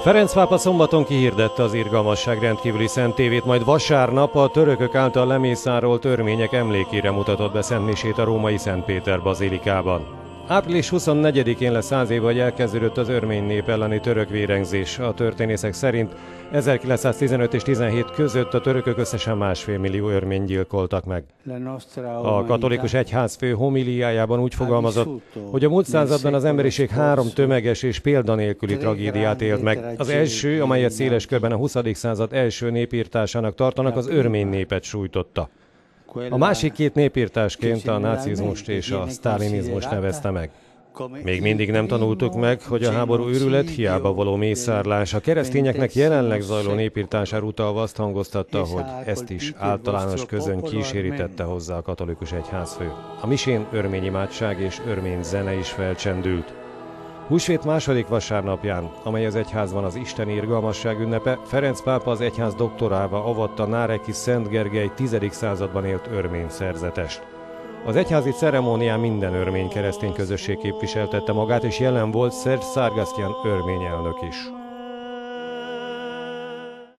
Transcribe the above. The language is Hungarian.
Ferenc pápa szombaton kihirdette az irgalmasság rendkívüli szentévét, majd vasárnap a törökök által lemészárolt örmények emlékére mutatott be szentmisét a római Szent Péter bazilikában. Április 24-én lesz 100 év, hogy elkezdődött az örmény nép elleni török vérengzés. A történészek szerint 1915 és 17 között a törökök összesen 1,5 millió örményt gyilkoltak meg. A katolikus egyházfő homiliájában úgy fogalmazott, hogy a múlt században az emberiség 3 tömeges és példanélküli tragédiát élt meg. Az első, amelyet széles körben a 20. század első népírtásának tartanak, az örmény népet sújtotta. A másik 2 népírtásként a nácizmust és a sztálinizmust nevezte meg. Még mindig nem tanultuk meg, hogy a háború őrület hiába való mészárlás. A keresztényeknek jelenleg zajló népírtására utalva azt hangoztatta, hogy ezt is általános közön kísérítette hozzá a katolikus egyházfő. A misén örmény imádság és örmény zene is felcsendült. Húsvét második vasárnapján, amely az egyházban az isteni irgalmasság ünnepe, Ferenc pápa az egyház doktorává avatta náreki Szent Gergely 10. században élt örmény szerzetest. Az egyházi ceremónián minden örmény keresztény közösség képviseltette magát, és jelen volt Szerzs Sargsyan örmény elnök is.